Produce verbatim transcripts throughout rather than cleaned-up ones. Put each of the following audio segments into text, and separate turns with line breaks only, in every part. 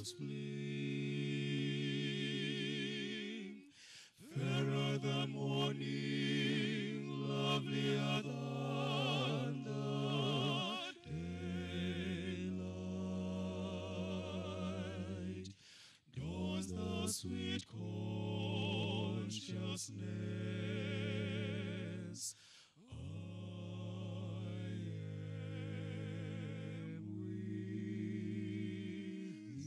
shadows flee. Fairer the morning, lovelier than the daylight. Dawns the sweet consciousness. I am with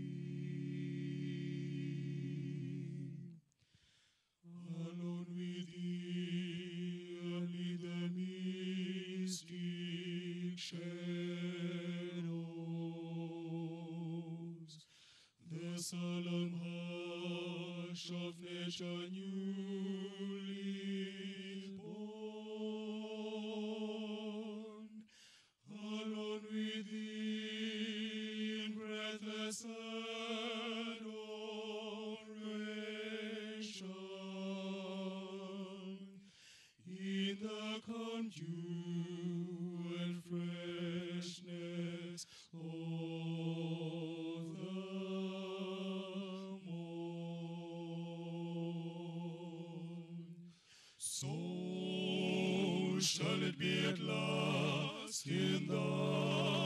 thee. Alone with thee amid the mystic shadows, the solemn hush of nature newly born. Alone with thee in breathless adoration, in the calm dew and freshness of the morn. So shall it be at last in the